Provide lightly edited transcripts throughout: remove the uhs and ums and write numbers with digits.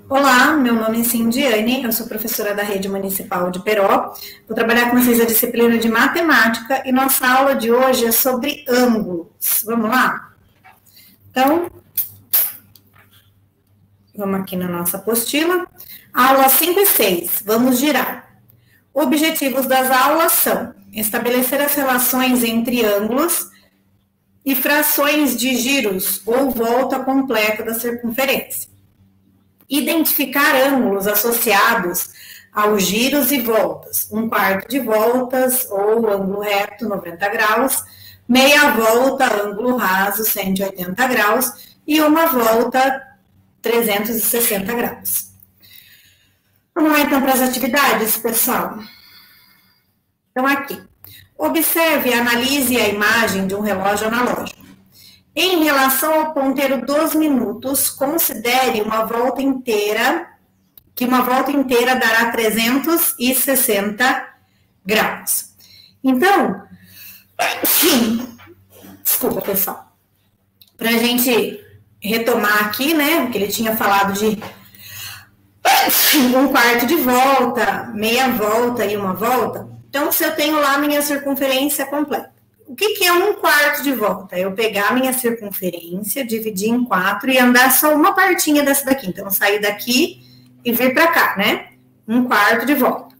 Olá, meu nome é Cindiane, eu sou professora da Rede Municipal de Peró. Vou trabalhar com vocês a disciplina de matemática e nossa aula de hoje é sobre ângulos. Vamos lá? Então, vamos aqui na nossa apostila. Aula 5 e 6, vamos girar. Objetivos das aulas são estabelecer as relações entre ângulos e frações de giros ou volta completa da circunferência. Identificar ângulos associados aos giros e voltas, 1/4 de voltas ou ângulo reto, 90 graus, meia volta, ângulo raso, 180 graus e uma volta, 360 graus. Vamos lá então para as atividades, pessoal. Então aqui, observe e analise a imagem de um relógio analógico. Em relação ao ponteiro dos minutos, considere uma volta inteira, que uma volta inteira dará 360 graus. Então, desculpa, pessoal, para a gente retomar aqui, né, porque ele tinha falado de 1/4 de volta, meia volta e uma volta. Então, se eu tenho lá minha circunferência completa. O que é 1/4 de volta? Eu pegar a minha circunferência, dividir em 4 e andar só uma partinha dessa daqui. Então, sair daqui e vir para cá, né? 1/4 de volta.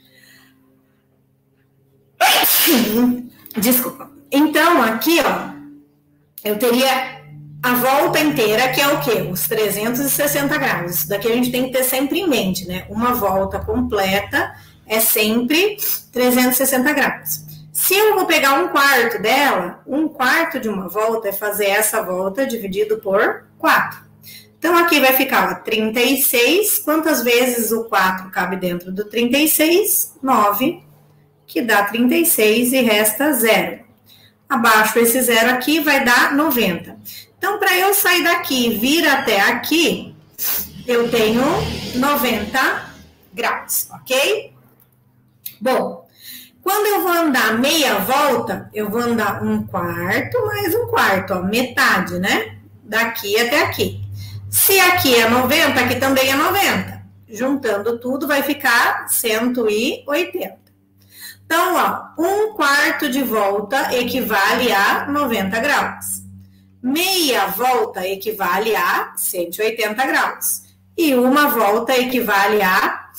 Desculpa. Então, aqui, ó, eu teria a volta inteira, que é o quê? Os 360 graus. Isso daqui a gente tem que ter sempre em mente, né? Uma volta completa é sempre 360 graus. Se eu vou pegar 1/4 dela, 1/4 de uma volta é fazer essa volta dividido por 4. Então, aqui vai ficar, ó, 36. Quantas vezes o 4 cabe dentro do 36? 9, que dá 36 e resta 0. Abaixo esse 0 aqui vai dar 90. Então, para eu sair daqui e vir até aqui, eu tenho 90 graus, ok? Bom, quando eu vou andar meia volta, eu vou andar 1/4 mais 1/4, ó, metade, né? Daqui até aqui. Se aqui é 90, aqui também é 90. Juntando tudo, vai ficar 180. Então, ó, 1/4 de volta equivale a 90 graus. Meia volta equivale a 180 graus. E uma volta equivale a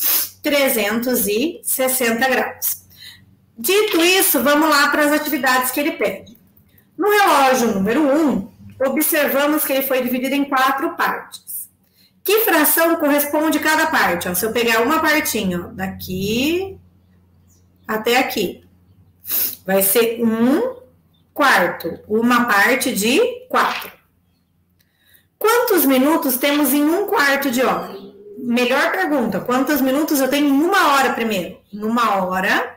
360 graus. Dito isso, vamos lá para as atividades que ele pede. No relógio número 1, observamos que ele foi dividido em 4 partes. Que fração corresponde a cada parte? Ó, se eu pegar uma partinha, ó, daqui até aqui, vai ser 1/4, uma parte de 4. Quantos minutos temos em 1/4 de hora? Melhor pergunta, quantos minutos eu tenho em uma hora primeiro? Em uma hora,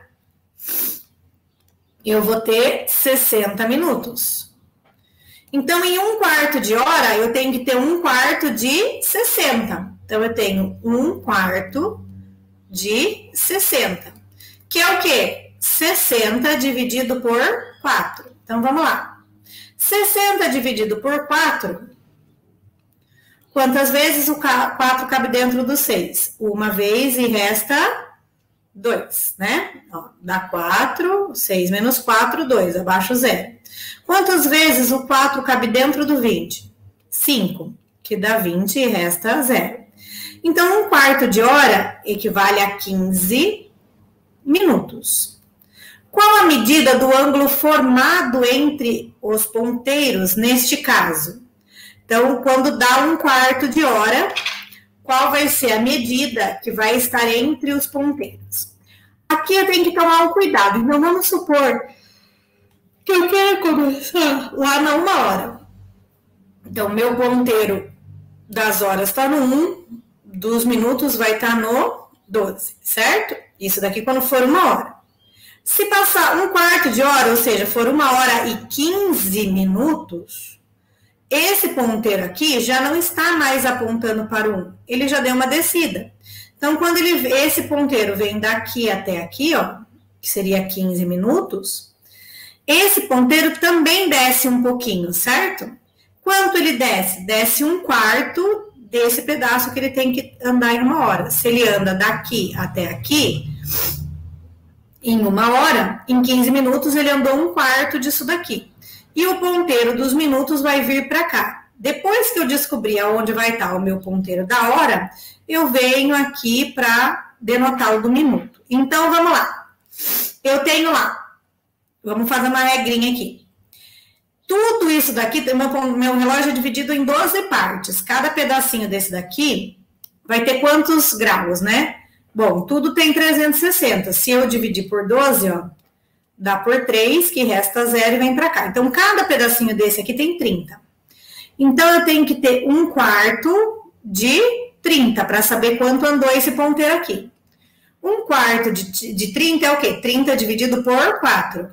eu vou ter 60 minutos. Então, em 1/4 de hora, eu tenho que ter 1/4 de 60. Então, eu tenho 1/4 de 60. Que é o quê? 60 dividido por 4. Então, vamos lá. 60 dividido por 4. Quantas vezes o 4 cabe dentro do 6? Uma vez e resta 2, né? Ó, dá 4, 6 menos 4, 2, abaixo 0. Quantas vezes o 4 cabe dentro do 20? 5, que dá 20 e resta 0. Então, 1/4 de hora equivale a 15 minutos. Qual a medida do ângulo formado entre os ponteiros neste caso? Então, quando dá 1/4 de hora, qual vai ser a medida que vai estar entre os ponteiros? Aqui eu tenho que tomar um cuidado. Então, vamos supor que eu quero começar lá na 1 hora. Então, meu ponteiro das horas está no 1, dos minutos vai estar no 12, certo? Isso daqui quando for 1 hora. Se passar 1/4 de hora, ou seja, for 1 hora e 15 minutos, esse ponteiro aqui já não está mais apontando para o 1, ele já deu uma descida. Então, quando esse ponteiro vem daqui até aqui, ó, que seria 15 minutos, esse ponteiro também desce um pouquinho, certo? Quanto ele desce? Desce 1/4 desse pedaço que ele tem que andar em 1 hora. Se ele anda daqui até aqui, em 1 hora, em 15 minutos ele andou 1/4 disso daqui. E o ponteiro dos minutos vai vir para cá. Depois que eu descobrir aonde vai estar o meu ponteiro da hora, eu venho aqui para denotar o do minuto. Então, vamos lá. Eu tenho lá, vamos fazer uma regrinha aqui. Tudo isso daqui, meu relógio é dividido em 12 partes. Cada pedacinho desse daqui vai ter quantos graus, né? Bom, tudo tem 360. Se eu dividir por 12, ó, dá por 3, que resta 0 e vem para cá. Então, cada pedacinho desse aqui tem 30. Então, eu tenho que ter 1/4 de 30 para saber quanto andou esse ponteiro aqui. 1/4 de 30 é o quê? 30 dividido por 4.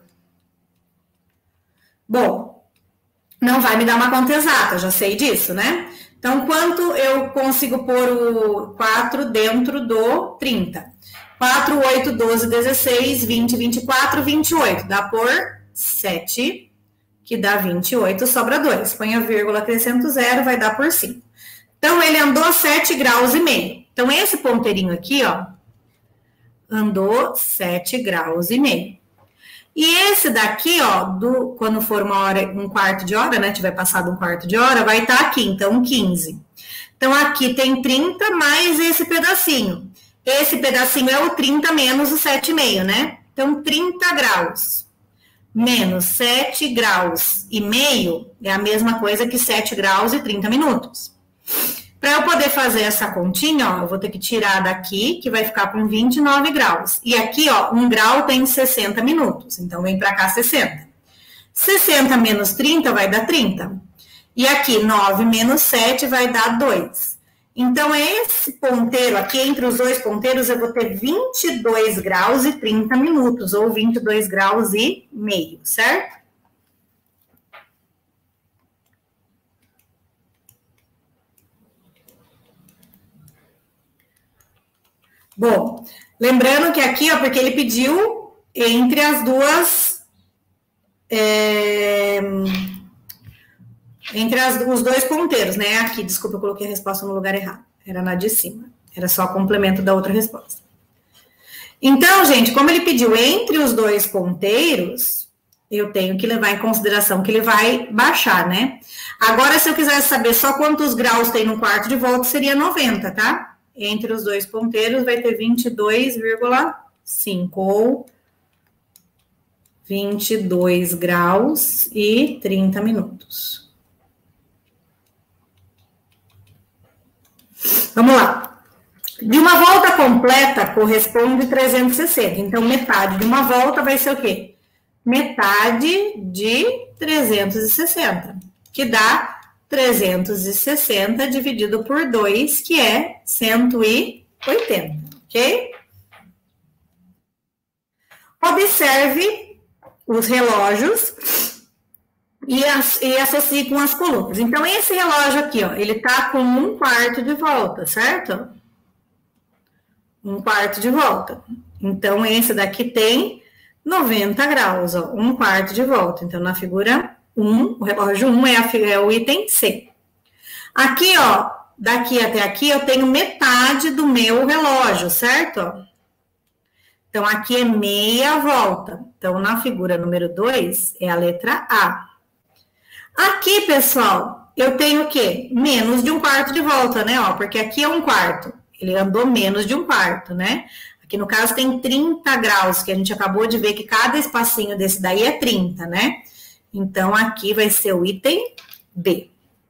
Bom, não vai me dar uma conta exata, já sei disso, né? Então, quanto eu consigo pôr o 4 dentro do 30? 4, 8, 12, 16, 20, 24, 28. Dá por 7, que dá 28, sobra 2. Põe a vírgula, acrescento 0, vai dar por 5. Então, ele andou 7 graus e meio. Então, esse ponteirinho aqui, ó, andou 7 graus e meio. E esse daqui, ó, quando for 1 hora, 1/4 de hora, né, tiver passado 1/4 de hora, vai estar aqui, então 15. Então, aqui tem 30 mais esse pedacinho. Esse pedacinho é o 30 menos o 7,5, né? Então, 30 graus menos 7 graus e meio é a mesma coisa que 7 graus e 30 minutos. Para eu poder fazer essa continha, ó, eu vou ter que tirar daqui, que vai ficar com 29 graus. E aqui, ó, 1 grau tem 60 minutos. Então, vem para cá 60. 60 menos 30 vai dar 30. E aqui, 9 menos 7 vai dar 2. Então, esse ponteiro aqui, entre os dois ponteiros, eu vou ter 22 graus e 30 minutos, ou 22 graus e meio, certo? Bom, lembrando que aqui, ó, porque ele pediu entre as duas... os dois ponteiros, né? Aqui, desculpa, eu coloquei a resposta no lugar errado. Era na de cima. Era só complemento da outra resposta. Então, gente, como ele pediu entre os dois ponteiros, eu tenho que levar em consideração que ele vai baixar, né? Agora, se eu quisesse saber só quantos graus tem no quarto de volta, seria 90, tá? Entre os dois ponteiros vai ter 22,5 ou 22 graus e 30 minutos. Vamos lá. De uma volta completa corresponde 360. Então, metade de uma volta vai ser o quê? Metade de 360, que dá 360 dividido por 2, que é 180, ok? Observe os relógios e associe com as colunas. Então, esse relógio aqui, ó, ele tá com 1/4 de volta, certo? 1/4 de volta. Então, esse daqui tem 90 graus, ó, 1/4 de volta. Então, na figura 1, o relógio 1 é o item C. Aqui, ó, daqui até aqui, eu tenho metade do meu relógio, certo? Então, aqui é meia volta. Então, na figura número 2, é a letra A. Aqui, pessoal, eu tenho o quê? Menos de 1/4 de volta, né? Ó, porque aqui é 1/4. Ele andou menos de 1/4, né? Aqui, no caso, tem 30 graus, que a gente acabou de ver que cada espacinho desse daí é 30, né? Então, aqui vai ser o item B.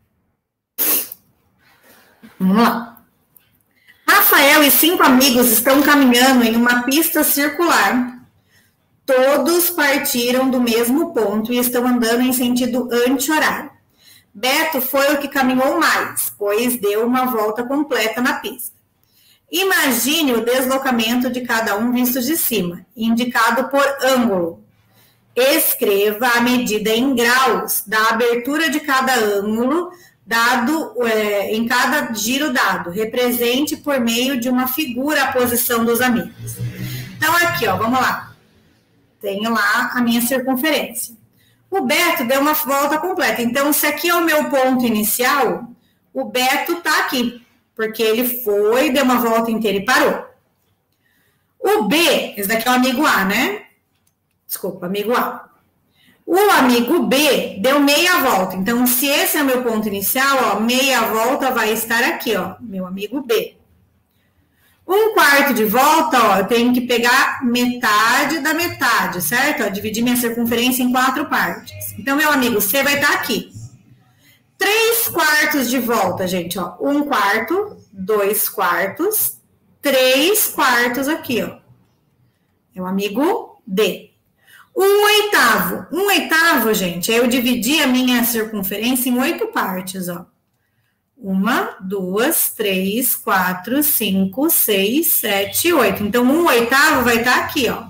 Vamos lá. Rafael e 5 amigos estão caminhando em uma pista circular. Todos partiram do mesmo ponto e estão andando em sentido anti-horário. Beto foi o que caminhou mais, pois deu uma volta completa na pista. Imagine o deslocamento de cada um visto de cima, indicado por ângulo. Escreva a medida em graus da abertura de cada ângulo dado em cada giro dado. Represente por meio de uma figura a posição dos amigos. Então, aqui, ó, vamos lá. Tenho lá a minha circunferência. O Beto deu uma volta completa. Então, se aqui é o meu ponto inicial, O Beto tá aqui, porque ele foi, deu uma volta inteira e parou. O B, esse daqui é o amigo A, né? Desculpa, amigo A. O amigo B deu meia volta. Então, se esse é o meu ponto inicial, ó, meia volta vai estar aqui, ó, meu amigo B. Um quarto de volta, ó, eu tenho que pegar metade da metade, certo? Ó, dividir minha circunferência em 4 partes. Então, meu amigo C vai estar aqui. 3 quartos de volta, gente, ó. 1 quarto, 2 quartos, 3 quartos aqui, ó. Meu amigo D. 1/8. 1/8, gente, é eu dividir a minha circunferência em 8 partes, ó. 1, 2, 3, 4, 5, 6, 7, 8. Então, 1/8 vai estar aqui, ó.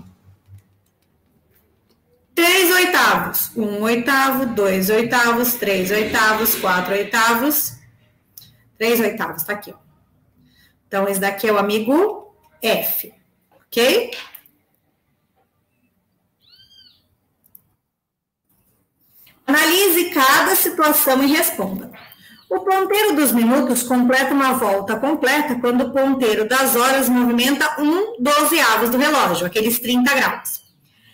3/8. 1/8, 2/8, 3/8, 4/8. 3/8, tá aqui, ó. Então, esse daqui é o amigo F, ok? Analise cada situação e responda. O ponteiro dos minutos completa uma volta completa quando o ponteiro das horas movimenta 1/12 do relógio, aqueles 30 graus.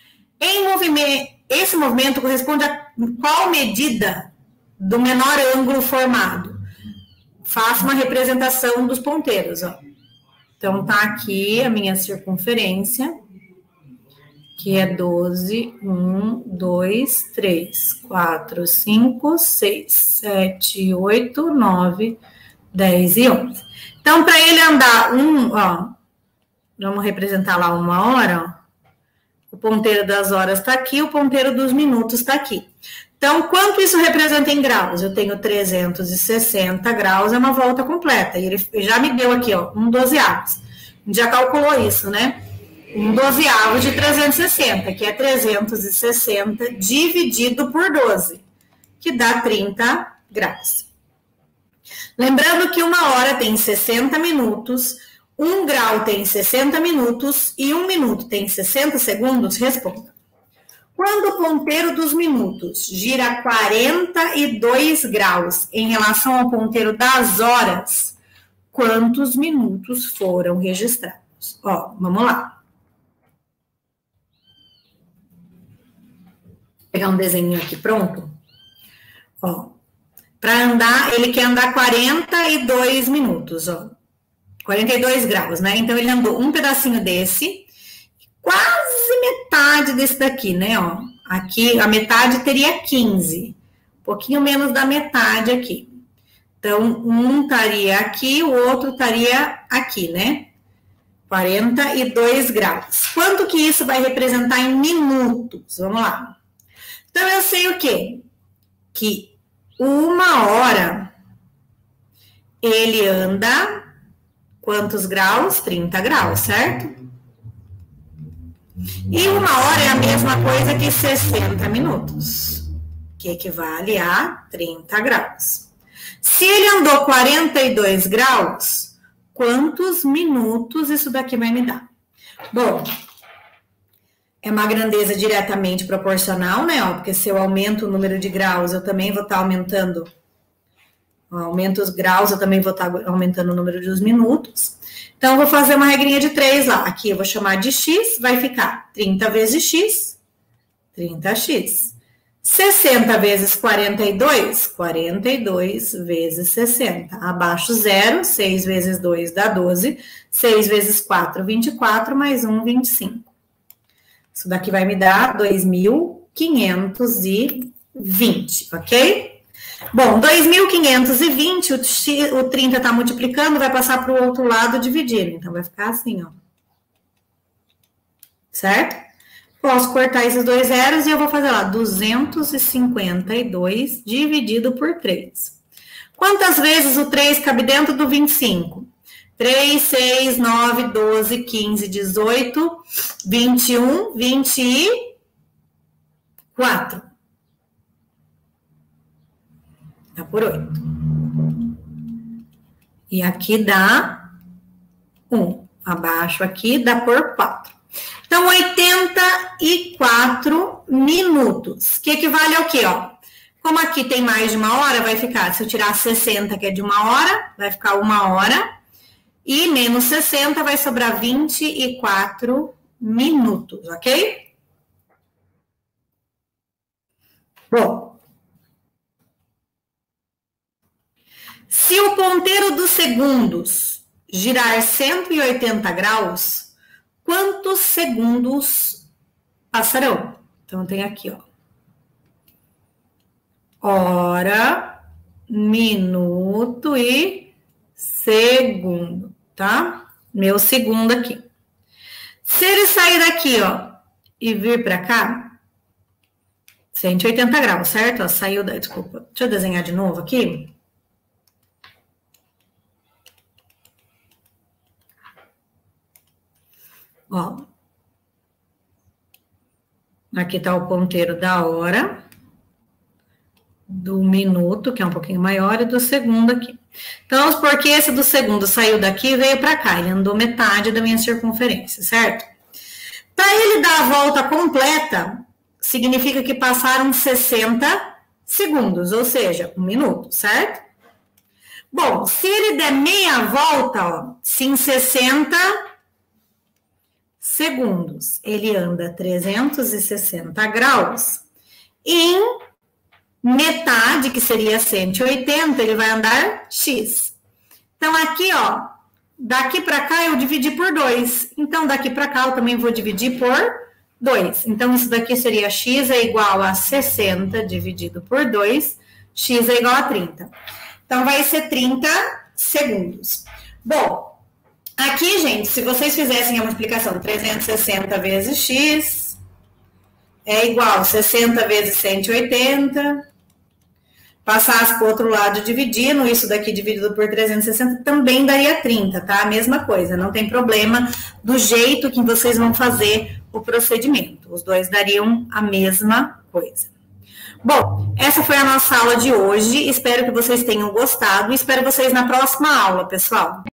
Esse movimento corresponde a qual medida do menor ângulo formado? Faça uma representação dos ponteiros, ó. Então, tá aqui a minha circunferência, que é 12, 1, 2, 3, 4, 5, 6, 7, 8, 9, 10 e 11. Então, para ele andar ó, vamos representar lá 1 hora, ó. O ponteiro das horas está aqui, o ponteiro dos minutos está aqui. Então, quanto isso representa em graus? Eu tenho 360 graus, é uma volta completa. E ele já me deu aqui, ó, 1/12. A gente já calculou isso, né? 1/12 de 360, que é 360 dividido por 12, que dá 30 graus. Lembrando que 1 hora tem 60 minutos, 1 grau tem 60 minutos e 1 minuto tem 60 segundos, responda. Quando o ponteiro dos minutos gira 42 graus em relação ao ponteiro das horas, quantos minutos foram registrados? Ó, vamos lá. Vou pegar um desenho aqui pronto. Ó, para andar, ele quer andar 42 minutos, ó. 42 graus, né? Então, ele andou um pedacinho desse, quase metade desse daqui, né? Ó, aqui, a metade teria 15. Um pouquinho menos da metade aqui. Então, um estaria aqui, o outro estaria aqui, né? 42 graus. Quanto que isso vai representar em minutos? Vamos lá. Então, eu sei o quê? Que 1 hora, ele anda quantos graus? 30 graus, certo? E 1 hora é a mesma coisa que 60 minutos, que equivale a 30 graus. Se ele andou 42 graus, quantos minutos isso daqui vai me dar? Bom, é uma grandeza diretamente proporcional, né? Ó, porque se eu aumento o número de graus, eu também vou estar aumentando. Aumento os graus, eu também vou estar aumentando o número dos minutos. Então, eu vou fazer uma regrinha de 3 lá. Aqui eu vou chamar de x, vai ficar 30 vezes x, 30x. 60 vezes 42, 42 vezes 60. Abaixo 0, 6 vezes 2 dá 12. 6 vezes 4, 24, mais 1, 25. Isso daqui vai me dar 2.520, ok? Bom, 2.520, o 30 está multiplicando, vai passar para o outro lado dividindo. Então, vai ficar assim, ó. Certo? Posso cortar esses dois zeros e eu vou fazer lá, 252 dividido por 3. Quantas vezes o 3 cabe dentro do 25? 3, 6, 9, 12, 15, 18, 21, 24. Dá por 8. E aqui dá 1. Abaixo aqui dá por 4. Então, 84 minutos. Que equivale ao quê, ó? Como aqui tem mais de uma hora, vai ficar, se eu tirar 60, que é de uma hora, vai ficar 1 hora. E menos 60 vai sobrar 24 minutos, ok? Bom. Se o ponteiro dos segundos girar 180 graus, quantos segundos passarão? Então, tem aqui, ó. Hora, minuto e segundo, tá? Meu segundo aqui. Se ele sair daqui, ó, e vir pra cá, 180 graus, certo? Ó, saiu da... Desculpa, deixa eu desenhar de novo aqui. Ó. Aqui tá o ponteiro da hora, do minuto, que é um pouquinho maior, e do segundo aqui. Então, porque esse do segundo saiu daqui e veio para cá, ele andou metade da minha circunferência, certo? Para ele dar a volta completa, significa que passaram 60 segundos, ou seja, 1 minuto, certo? Bom, se ele der meia volta, ó, se em 60 segundos ele anda 360 graus, em metade, que seria 180, ele vai andar X. Então, aqui, ó, daqui para cá eu dividi por 2. Então, daqui para cá eu também vou dividir por 2. Então, isso daqui seria X é igual a 60 dividido por 2. X é igual a 30. Então, vai ser 30 segundos. Bom, aqui, gente, se vocês fizessem a multiplicação 360 vezes X é igual a 60 vezes 180, passasse para o outro lado dividindo, isso daqui dividido por 360 também daria 30, tá? A mesma coisa, não tem problema do jeito que vocês vão fazer o procedimento. Os dois dariam a mesma coisa. Bom, essa foi a nossa aula de hoje. Espero que vocês tenham gostado e espero vocês na próxima aula, pessoal.